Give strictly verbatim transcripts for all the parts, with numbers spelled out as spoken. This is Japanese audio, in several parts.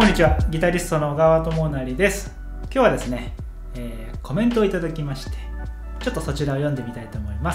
んにちは。ギタリストの小川智成です。今日はですね、えー、コメントをいただきまして、ちょっとそちらを読んでみたいと思います。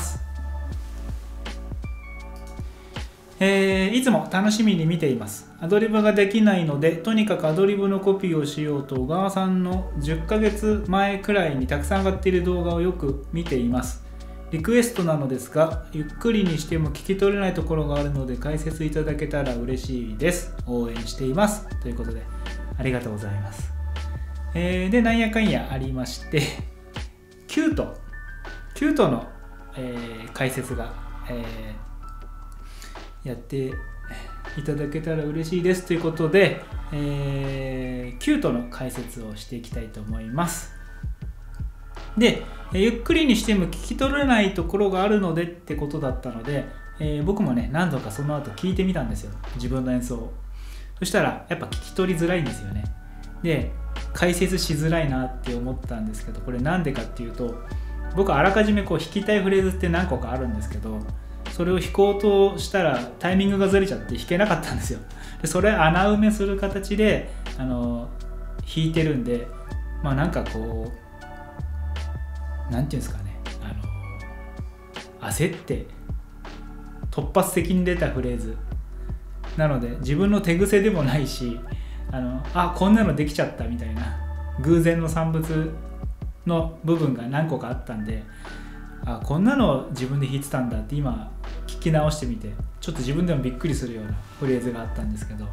えー、いつも楽しみに見ています。アドリブができないので、とにかくアドリブのコピーをしようと、小川さんのじゅっかげつまえくらいにたくさん上がっている動画をよく見ています。リクエストなのですが、ゆっくりにしても聞き取れないところがあるので解説いただけたら嬉しいです。応援しています。ということで、ありがとうございます。えー、で、なんやかんやありまして、キュート、キュートの、えー、解説が、えー、やっていただけたら嬉しいですということで、えー、キュートの解説をしていきたいと思います。で、ゆっくりにしても聞き取れないところがあるのでってことだったので、えー、僕もね何度かその後聞いてみたんですよ、自分の演奏を。そしたらやっぱ聞き取りづらいんですよね。で、解説しづらいなって思ったんですけど、これなんでかっていうと、僕あらかじめこう弾きたいフレーズって何個かあるんですけど、それを弾こうとしたらタイミングがずれちゃって弾けなかったんですよ。でそれ穴埋めする形であの弾いてるんで、まあなんかこうなんていうんですかね、あの焦って突発的に出たフレーズなので、自分の手癖でもないし、あのあこんなのできちゃったみたいな偶然の産物の部分が何個かあったんで、あこんなの自分で弾いてたんだって今聞き直してみて、ちょっと自分でもびっくりするようなフレーズがあったんですけど、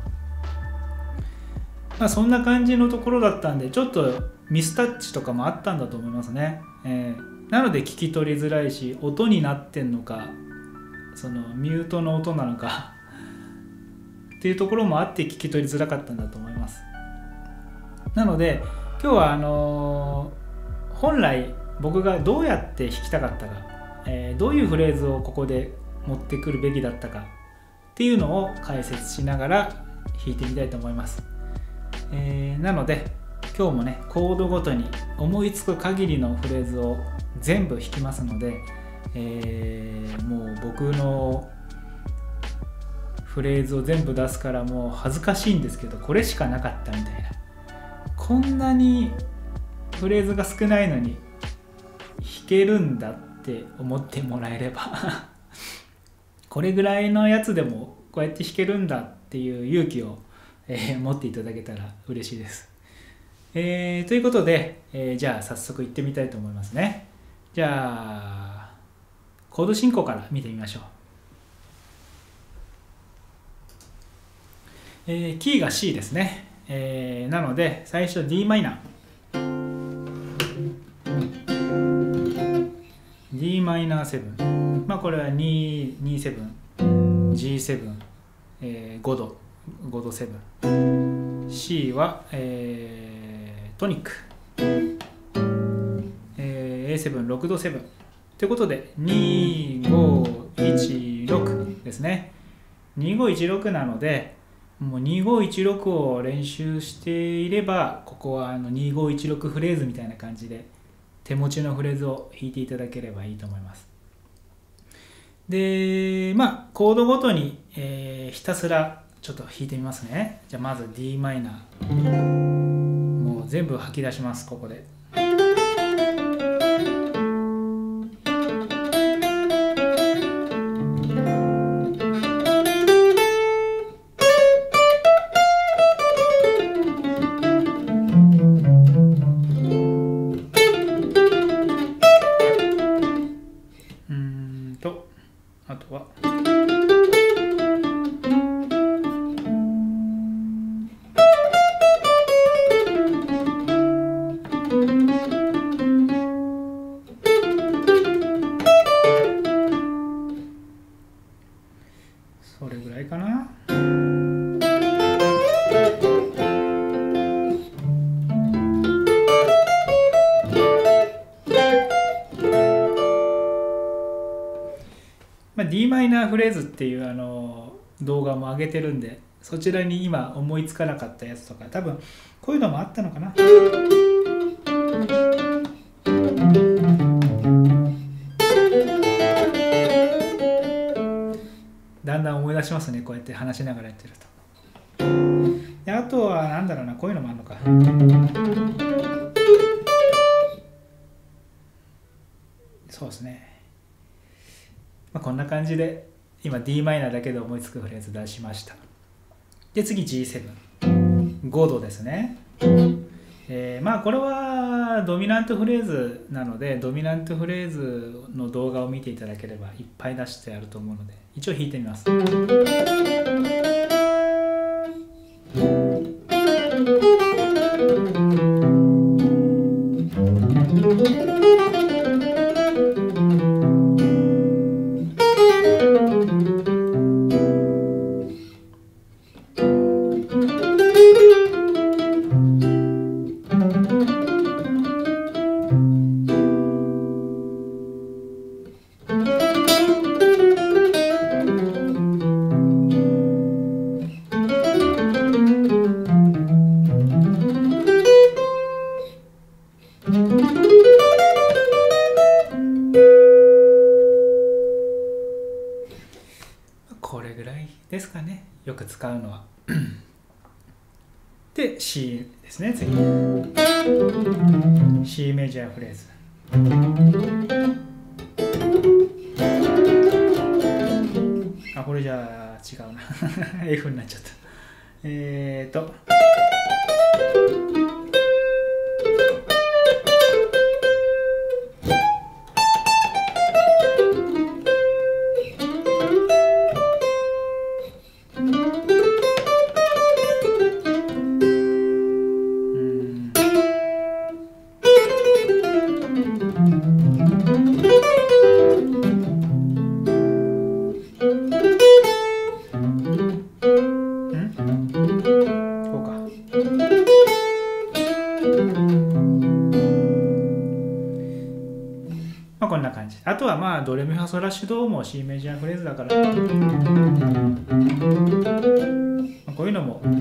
まあ、そんな感じのところだったんで、ちょっとミスタッチとかもあったんだと思いますね。えー、なので聞き取りづらいし、音になってんのかそのミュートの音なのかっていうところもあって聞き取りづらかったんだと思います。なので今日はあのー、本来僕がどうやって弾きたかったか、えー、どういうフレーズをここで持ってくるべきだったかっていうのを解説しながら弾いてみたいと思います。えー、なので今日もねコードごとに思いつく限りのフレーズを全部弾きますので、えー、もう僕のフレーズを全部出すからもう恥ずかしいんですけど、これしかなかったみたいな、こんなにフレーズが少ないのに弾けるんだって思ってもらえればこれぐらいのやつでもこうやって弾けるんだっていう勇気を、えー、持っていただけたら嬉しいです。えー、ということで、えー、じゃあ早速行ってみたいと思いますね。じゃあコード進行から見てみましょう。えー、キーが シー ですね。えー、なので最初 ディー マイナー ディー マイナーセブン、まあこれはにー、にーセブン、ジーセブン、えー、ごど、ごどセブン、C は、えー、トニック、えー、エーセブン、ろくどセブンということでにーごいちろくですね。にーごいちろくなので、もうにーごいちろくを練習していれば、ここはあのにーごいちろくフレーズみたいな感じで手持ちのフレーズを弾いていただければいいと思います。で、まあコードごとに、えー、ひたすらちょっと弾いてみますね。じゃあまず ディー マイナー、もう全部吐き出します。ここであとはそれぐらいかな。まあ、ディー マイナーフレーズっていうあの動画も上げてるんで、そちらに今思いつかなかったやつとか、多分こういうのもあったのかな。だんだん思い出しますね、こうやって話しながらやってると。であとはなんだろうな、こういうのもあるのか。そうですね、まあ、こんな感じで今 ディー マイナーだけで思いつくフレーズ出しました。で次 ジーセブン、ごどですね。えー、まあこれはドミナントフレーズなので、ドミナントフレーズの動画を見ていただければいっぱい出してあると思うので、一応弾いてみます。これぐらいですかね、よく使うのは。で C ですね、次 C メジャーフレーズ。あ、これじゃあ違うなF になっちゃった。えーとまあこんな感じ。あとはまあドレミファソラシドも C メジャーフレーズだから、まあ、こういうのも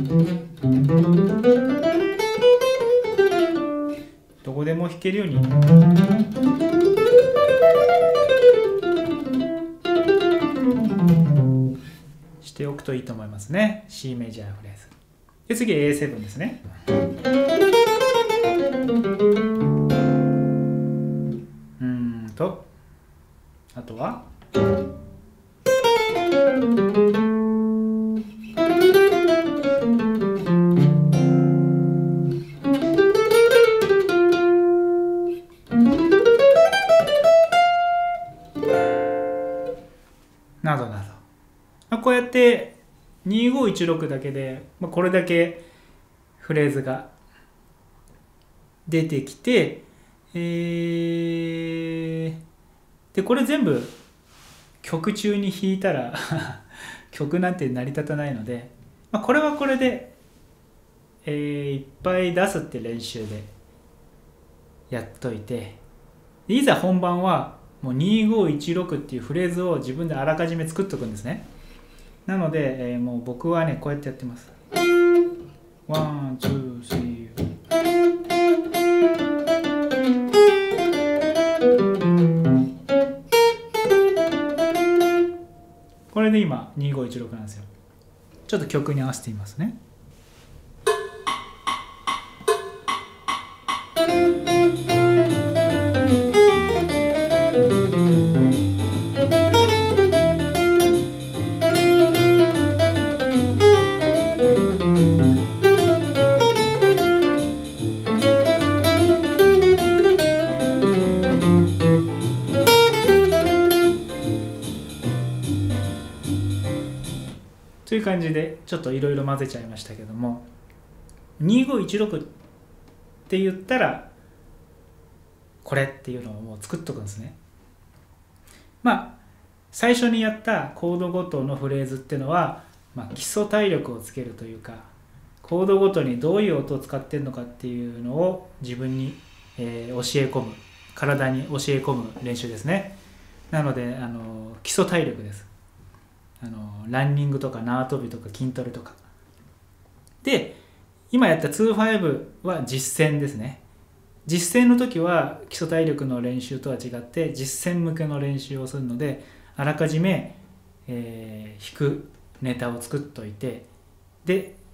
どこでも弾けるようにしておくといいと思いますね。 C メジャーフレーズで、次 エーセブン ですね。うんとあとはなどなど、まあ、こうやってにごいちろくだけで、まあ、これだけフレーズが出てきて、えー、でこれ全部曲中に弾いたら曲なんて成り立たないので、まあ、これはこれで、えー、いっぱい出すって練習でやっといて、いざ本番はもうにごいちろくっていうフレーズを自分であらかじめ作っとくんですね。なので、えー、もう僕はねこうやってやってます。ワン、ツー、スリー。これで今にごいちろくなんですよ。ちょっと曲に合わせてみますね。という感じでちょっといろいろ混ぜちゃいましたけども、にごいちろくって言ったらこれっていうのをもう作っとくんですね。まあ最初にやったコードごとのフレーズっていうのは、まあ、基礎体力をつけるというか、コードごとにどういう音を使ってるのかっていうのを自分に、えー、教え込む、体に教え込む練習ですね。なのであの基礎体力です。あのランニングとか縄跳びとか筋トレとかで、今やったにじゅうごは実践ですね。実践の時は基礎体力の練習とは違って実践向けの練習をするので、あらかじめ、えー、弾くネタを作っといて、で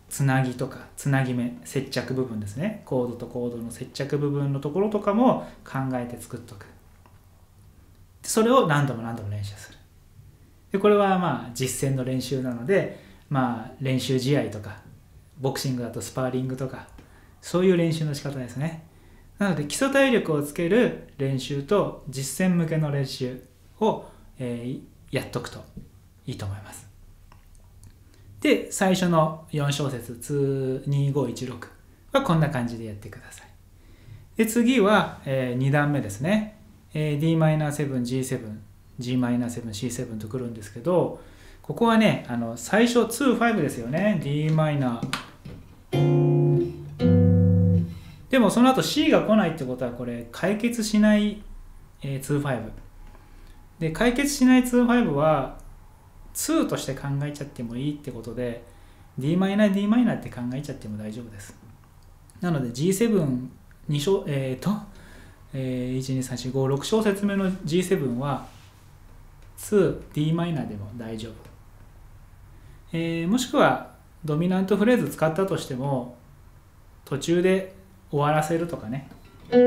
つなぎとかつなぎ目、接着部分ですね、コードとコードの接着部分のところとかも考えて作っとく。それを何度も何度も練習する。でこれはまあ実践の練習なので、まあ練習試合とかボクシングだとスパーリングとか、そういう練習の仕方ですね。なので基礎体力をつける練習と実践向けの練習を、えー、やっとくといいと思います。で最初のよん小節にごいちろくはこんな感じでやってください。で次は、えー、に段目ですね。えー、ディーマイナーセブン、ジーセブン、ジーマイナーセブン、シーセブン とくるんですけど、ここはね、あの最初に、ごですよね。D マイナー。でもその後 C が来ないってことはこれ解決しない、えー、にご。で解決しないにごはにとして考えちゃってもいいってことで D マイナー D マイナーって考えちゃっても大丈夫です。なので ジーセブンに小えっ、ー、と、えー、いちにさんしごろく小節目の ジーセブン はに D マイナーでも大丈夫。えー、もしくはドミナントフレーズ使ったとしても途中で終わらせるとかね。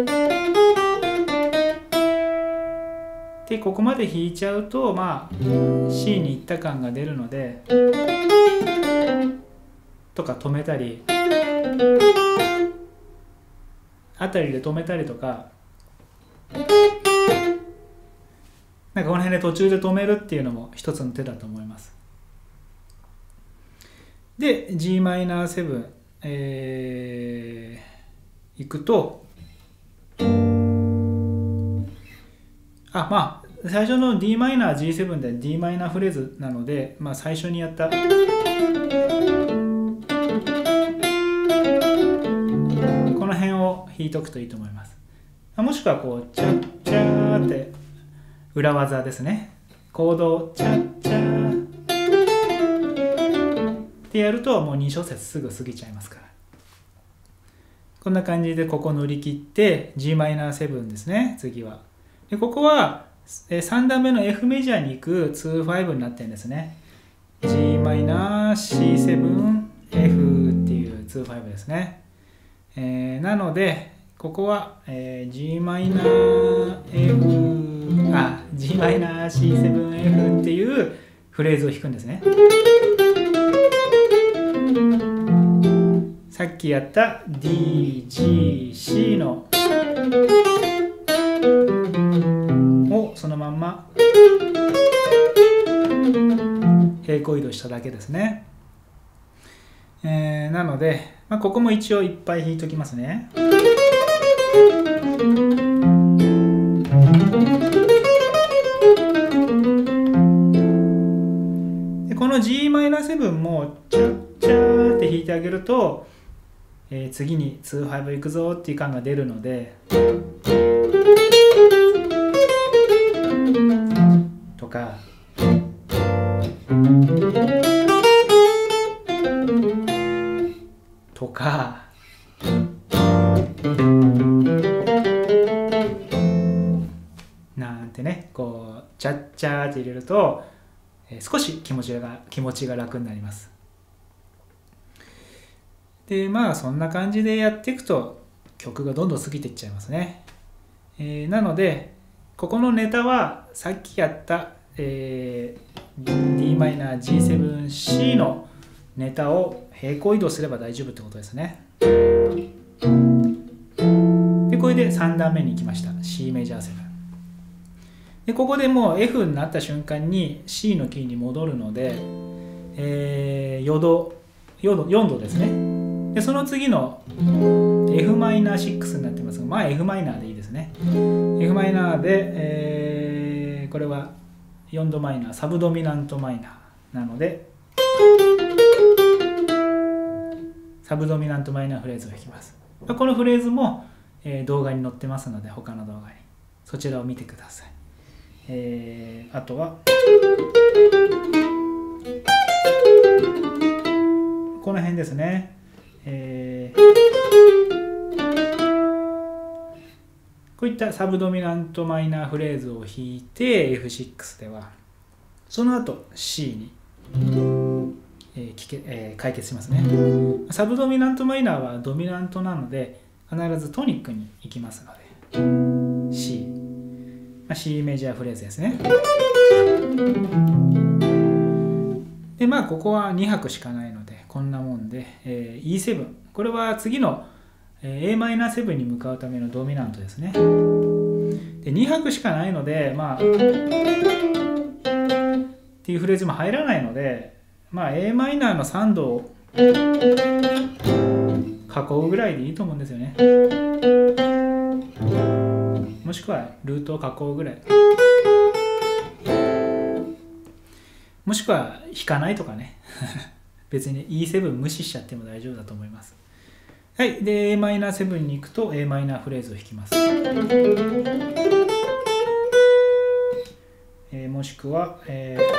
でここまで弾いちゃうとまあ C に行った感が出るのでとか止めたりあたりで止めたりとか、なんかこの辺で途中で止めるっていうのも一つの手だと思います。で ジーマイナーセブン、えー、いくとあまあ最初の D マイナー ジーセブン で D マイナーフレーズなので、まあ、最初にやったこの辺を弾いとくといいと思います。もしくはこうチャッチャーって裏技ですね。コードをチャッチャーってやるともうに小節すぐ過ぎちゃいますから。こんな感じでここ乗り切って ジーマイナーセブン ですね。次はでここはさん段目の F メジャーに行くにごになってるんですね。ジーマイナー シーセブンエフ っていうにごですね。えー、なのでここは、えー、ジーマイナー F あ ジーマイナー シーセブンエフ っていうフレーズを弾くんですね。さっきやった ディージーシー のをそのまんま平行移動しただけですね。えー、なので、まあ、ここも一応いっぱい弾いときますね。でこの ジーマイナーセブン もチャッチャーって弾いてあげると、えー、次ににご行くぞっていう感が出るのでとかとかなんてね、こうチャッチャーって入れると、えー、少し気持ちが気持ちが楽になります。でまあそんな感じでやっていくと曲がどんどん過ぎていっちゃいますね。えー、なのでここのネタはさっきやった、えー、ディーマイナー ジーセブンシー のネタを平行移動すれば大丈夫ってことですね。でこれでさん段目に行きました。 C メジャーセブンでここでもう F になった瞬間に C のキーに戻るので、えー、よどよどよんどですね。でその次の エフマイナーシックスになってますが、まあ F マイナーでいいですね。F マイナーで、えー、これはよんどマイナー、サブドミナントマイナーなのでサブドミナントマイナーフレーズを弾きます。このフレーズも、えー、動画に載ってますので他の動画にそちらを見てください。えー、あとはこの辺ですね。えー、こういったサブドミナントマイナーフレーズを弾いて エフシックス ではその後 C にえー聞けえー、解決しますね。サブドミナントマイナーはドミナントなので必ずトニックに行きますので C、まあ、C メジャーフレーズですね。でまあここはに拍しかないのでこんなもんで、えー、イーセブン、 これは次の、えー、エーマイナーセブン に向かうためのドミナントですね。でに拍しかないのでまあっていうフレーズも入らないので、まあ エーマイナーのさんどを囲うぐらいでいいと思うんですよね。もしくはルートを囲うぐらい、もしくは弾かないとかね別に イーセブン 無視しちゃっても大丈夫だと思います。はい。で エーマイナーセブン に行くと エーマイナーフレーズを弾きます。えー、もしくは、えー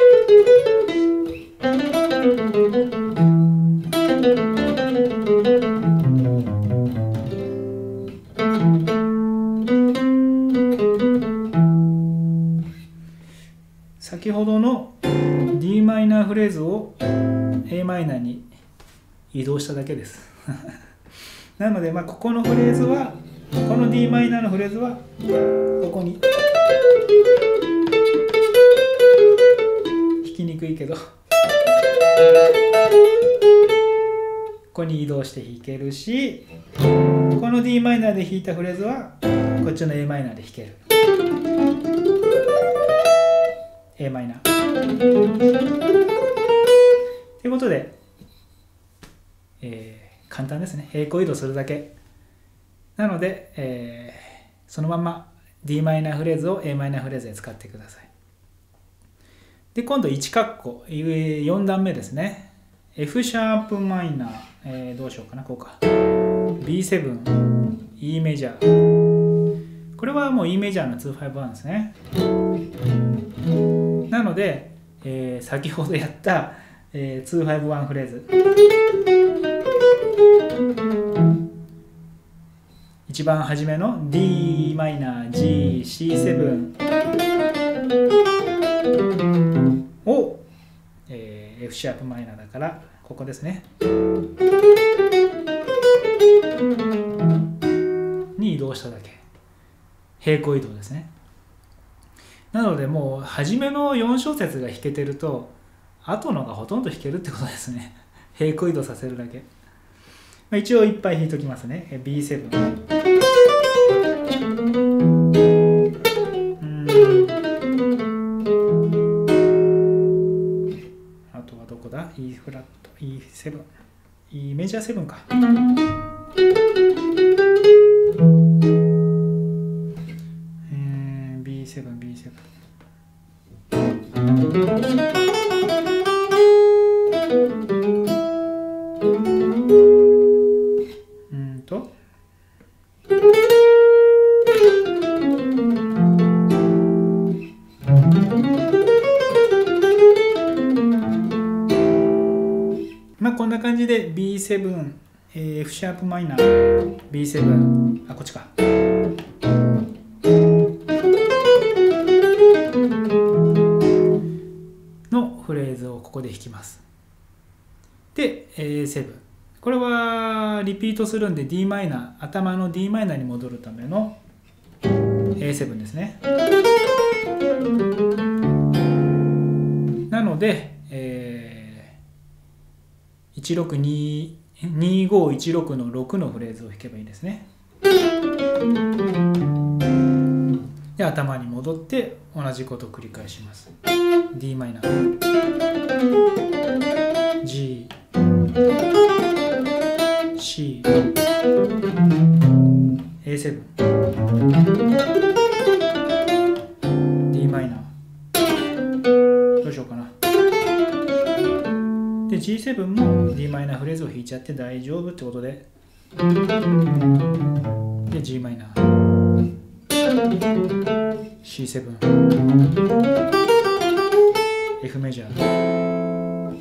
先ほどの D マイナーフレーズを エーマイナーに移動しただけですなのでまあここのフレーズはこの D マイナーのフレーズはここに弾きにくいけどここに移動して弾けるし、この D マイナーで弾いたフレーズはこっちの エーマイナーで弾ける。エーマイナーということで、えー、簡単ですね。平行移動するだけなので、えー、そのまま D マイナーフレーズを エーマイナーフレーズで使ってください。で今度いち括弧よん段目ですね。 F シャープマイナー、えー、どうしようかな、こうか ビーセブン E メジャー、これはもう E メジャーのにひゃくごじゅういちですね。なので、えー、先ほどやった、えー、にひゃくごじゅういちフレーズ、一番初めの D マイナー G、シーセブン を、えー、F シャープマイナーだからここですねに移動しただけ、平行移動ですね。なのでもう初めのよん小節が弾けてると後のがほとんど弾けるってことですね。平行移動させるだけ、まあ、一応いっぱい弾いときますね。 ビーセブン、 うんあとはどこだ、 E フラット イーセブン、 E メジャーセブンか、ビーセブン ビーセブン、うんとまあこんな感じで ビーセブン、えー、F シャープマイナー ビーセブン、 あこっちかのフレーズをここで弾きます。で エーセブン、 これはリピートするんで D マイナー、頭の D マイナーに戻るための エーセブン ですね。なので、えー、いちろくに、にごいちろくのろくのフレーズを弾けばいいですね。で頭に戻って同じことを繰り返します。 D マイナー G C エーセブン D マイナー、どうしようかな。で ジーセブン も D マイナーフレーズを弾いちゃって大丈夫ってことで、で G マイナー シーセブン F メジャー、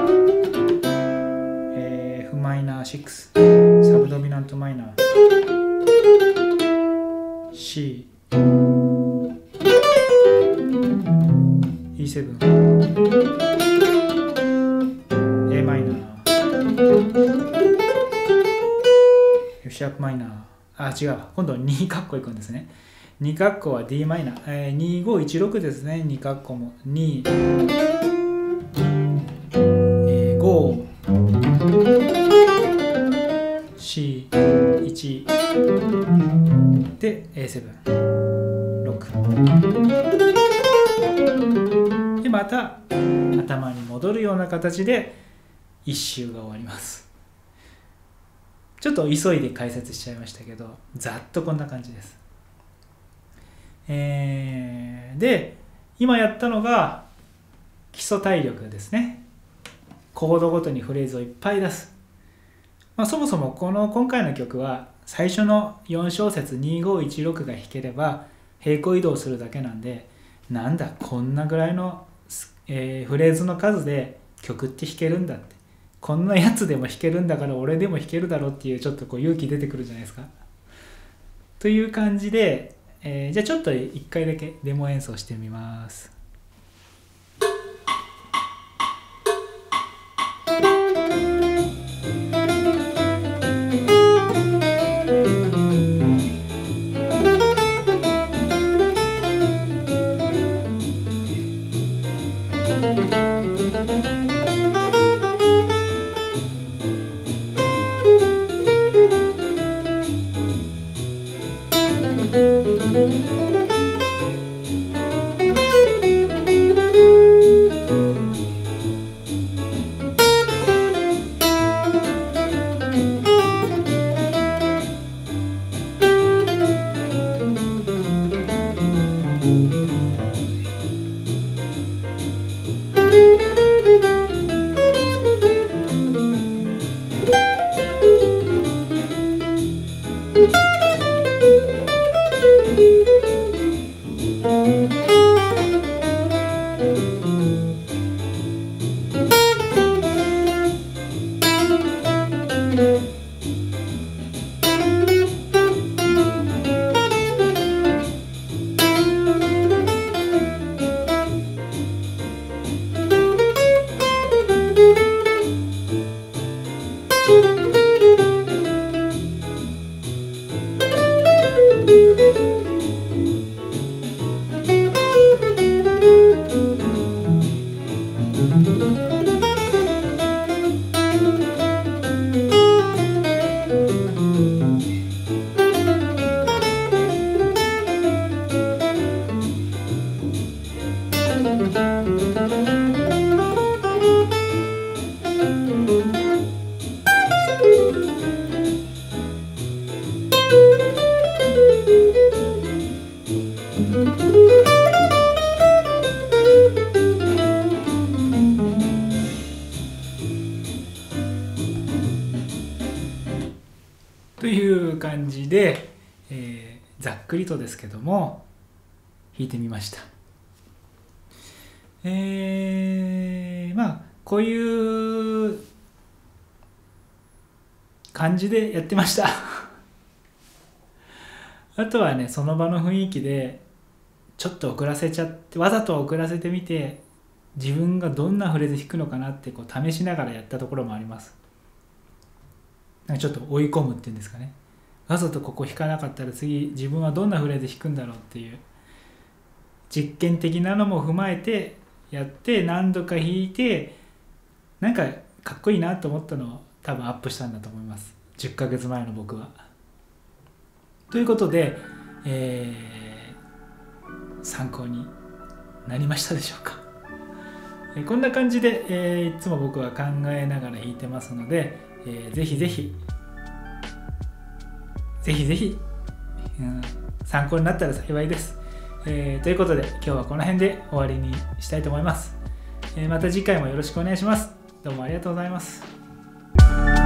えー、F マイナーシックス、サブドミナントマイナー C、 イーセブン、 シャープマイナー、あ、違う、今度はにカッコいくんですね。にカッコは ディー マイナー、えー、にごいちろくですね。にカッコもに、えー、ご、よん、いちで エーセブン、ろくでまた頭に戻るような形でいっ周が終わります。ちょっと急いで解説しちゃいましたけど、ざっとこんな感じです。えー、で今やったのが基礎体力ですね。コードごとにフレーズをいっぱい出す。まあ、そもそもこの今回の曲は最初のよん小節にごいちろくが弾ければ平行移動するだけなんで、なんだこんなぐらいの、えー、フレーズの数で曲って弾けるんだって、こんなやつでも弾けるんだから俺でも弾けるだろうっていうちょっとこう勇気出てくるじゃないですか。という感じで、えー、じゃあちょっといっかいだけデモ演奏してみます。という感じで、えー、ざっくりとですけども弾いてみました。えー、まあこういう感じでやってましたあとはね、その場の雰囲気でちょっと遅らせちゃって、わざと遅らせてみて自分がどんなフレーズ弾くのかなってこう試しながらやったところもあります。なんかちょっと追い込むっていうんですかね。わざとここ弾かなかったら次自分はどんなフレーズ弾くんだろうっていう実験的なのも踏まえてやって何度か弾いて、なんかかっこいいなと思ったのを多分アップしたんだと思います。じゅっかげつまえの僕は。ということで、えー、参考になりましたでしょうか。えー、こんな感じで、えー、いつも僕は考えながら弾いてますので、えー、ぜひぜひぜひぜひ、うん、参考になったら幸いです。えー、ということで今日はこの辺で終わりにしたいと思います。えー、また次回もよろしくお願いします。どうもありがとうございます。